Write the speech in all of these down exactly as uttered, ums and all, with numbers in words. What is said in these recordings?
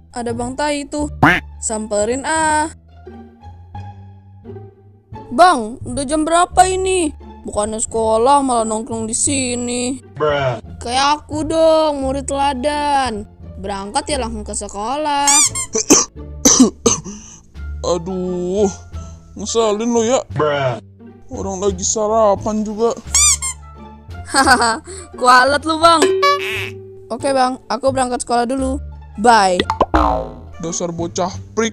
ada Bang Tai itu. Samperin ah. Bang, udah jam berapa ini? Bukannya sekolah malah nongkrong di sini. Bruh. Kayak aku dong, murid teladan. Berangkat ya langsung ke sekolah. Aduh, ngeselin lo ya. Bruh. Orang lagi sarapan juga. Hahaha, kualat lu Bang. Oke Bang, aku berangkat sekolah dulu. Bye. Dasar bocah prik.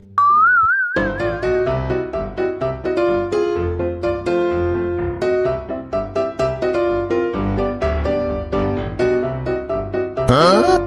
Hah?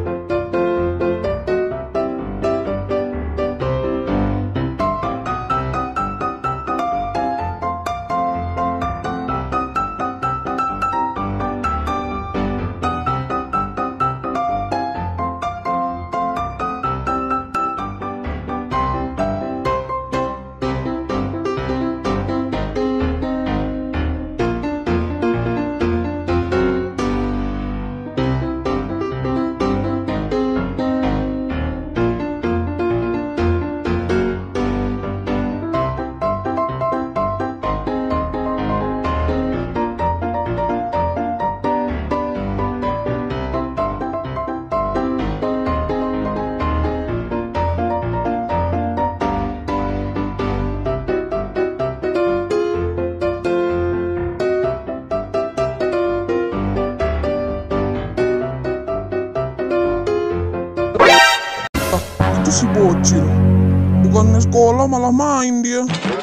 Si bocil, bukannya sekolah malah main dia.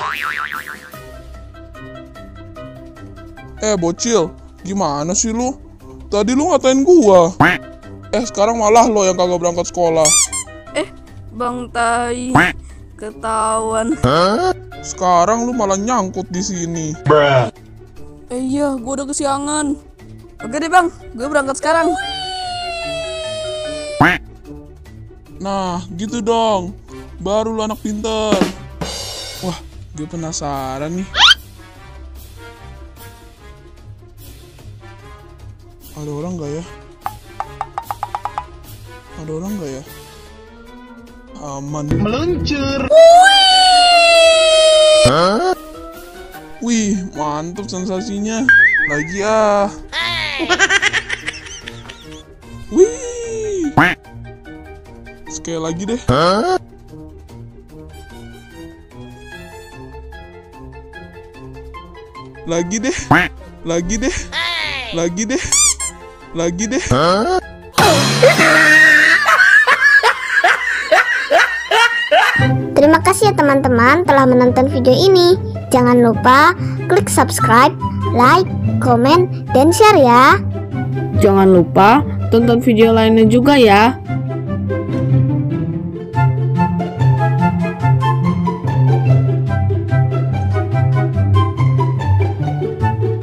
Eh bocil, gimana sih lu? Tadi lu ngatain gua. Eh sekarang malah lo yang kagak berangkat sekolah. Eh, Bang Tai, ketahuan. Sekarang lu malah nyangkut di sini. Bruh. Eh iya, gua udah kesiangan. Oke deh Bang, gue berangkat sekarang. Nah, gitu dong. Baru lu anak pinter. Wah, gue penasaran nih. Ada orang gak ya? Ada orang gak ya? Aman. Meluncur. Hah? Wih, mantap sensasinya. Lagi ah. Wih. Sekali lagi deh. Hah? Lagi deh. Lagi deh. Lagi deh. Lagi deh. Hah? Terima kasih ya teman-teman telah menonton video ini. Jangan lupa klik subscribe, like, komen, dan share ya. Jangan lupa tonton video lainnya juga ya.